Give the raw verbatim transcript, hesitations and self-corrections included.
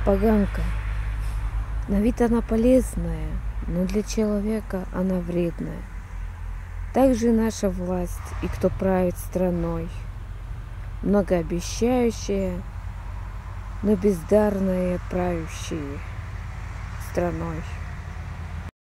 Поганка. На вид она полезная, но для человека она вредная. Также наша власть и кто правит страной. Многообещающие, но бездарные правящие страной.